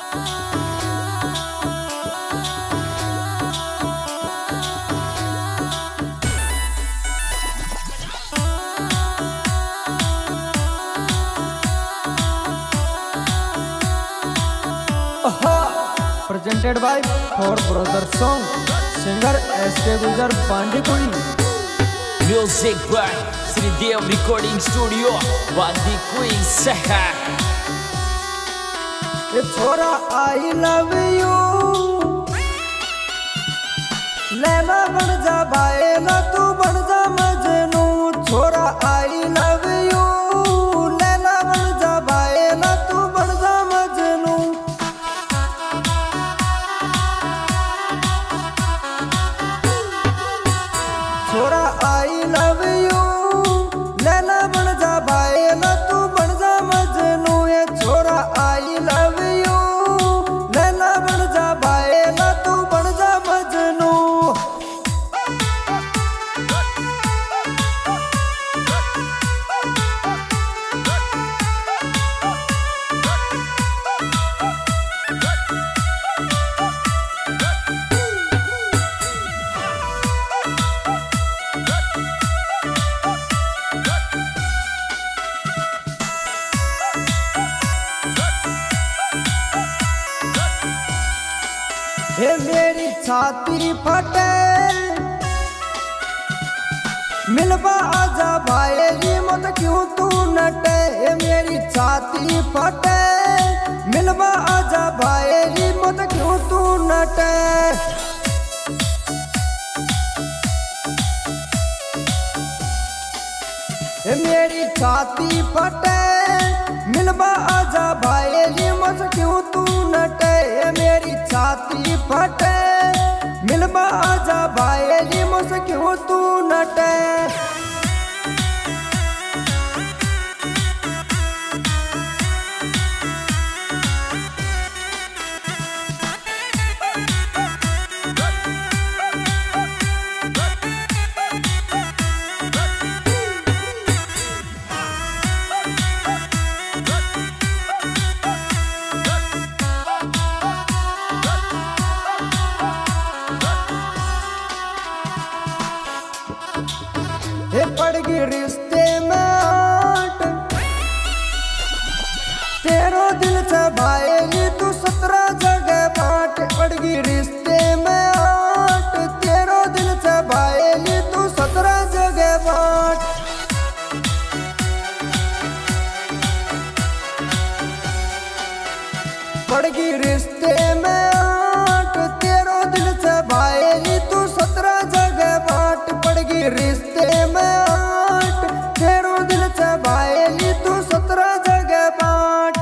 Presented by Four Brothers Song, singer S.K. Gujar Bandipuri. Music by Sridev Recording Studio, Bandipuri Sahar. छोरा I love you, Laila बन जा बाएला तू बन जा मजनू। छोरा I love you, लैला बन जा बाएला तू बन जा मजनू। छोरा I love you, लैला बन जा बाएला तू बन जा मजनू। ये छोरा I love you, लैला बन जा बाएला तू बन जा मजनू। हे मेरी छाती फटे मिलवा आजा भाई मत क्यों तू नटे। हे मेरी छाती फटे मिलवा आजा भाई मत क्यों तू नटे। हे मेरी छाती फटे मिलवा आजा भाई मत क्यों तू नटे। हे मेरी छाती फटे मिलवा आजा भाई मत क्यों तू नटे। हे पड़ गई रिश्ते में आट तेरो दिल से भाई तू 17 जगह बांट। पड़ गई रिश्ते में आट तेरो दिल से भाई तू 17 जगह बांट। पड़ गई रिश्ते में आट तेरो दिल से भाई तू 17 जगह बांट। पड़ गई रिश्ते में आट तेरो दिल से भाई तू 17 जगह बांट।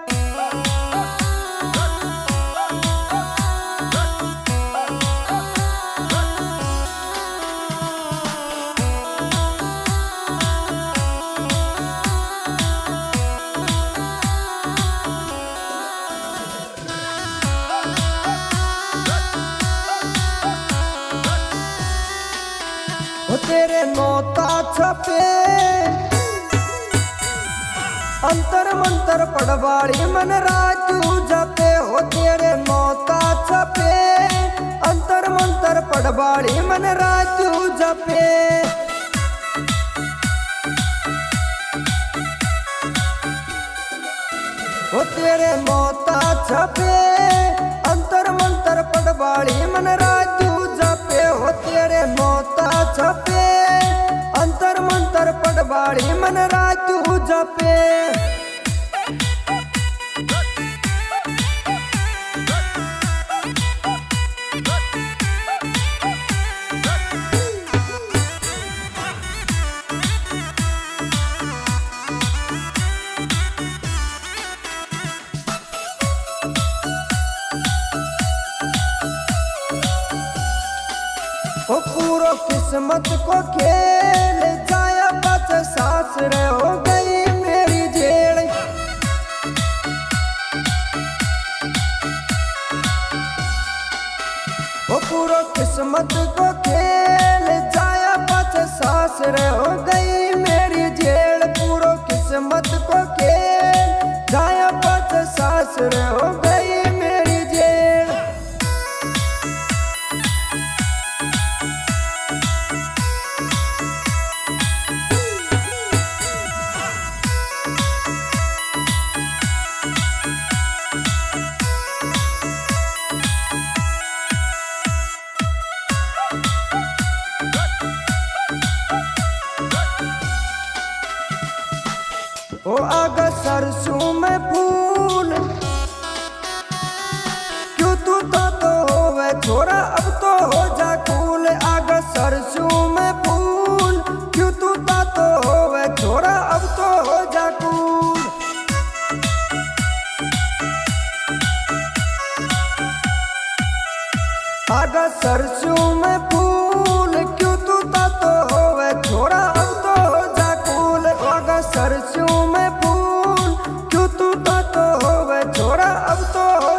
तेरे नोता छपे अंतर मंतर पड़वाड़ी मन राजू जपे। हो तेरे नोता छपे अंतर मंतर पड़वाड़ी मन राजू जपे। हो तेरे नोता छपे अंतर मंतर पड़वाड़ी मन राजू जपे। हो तेरे नोता छपे अंतर मंतर पड़वाड़ी मन राजू जपे। ओ पूरो किस्मत को खेल जाया बच सास रे हो गई मेरी जेड़। ओ पूरो किस्मत को खेल जाया बच सास रे हो गई मेरी जेड़। पूरो किस्मत को खेल जाया बच सास रे हो गई मेरी सरसों में फूल। क्यों तू तो होवे छोरा अब तो हो जा कूल। आग सरसों में फूल, क्यों तू तो होवे छोरा अब तो हो जा कूल। आग सरसों में फूल, क्यों तू तो होवे छोरा अब तो हो जा कूल। आग सरसों में फूल, क्यों तू तो होवे छोरा अब तो हो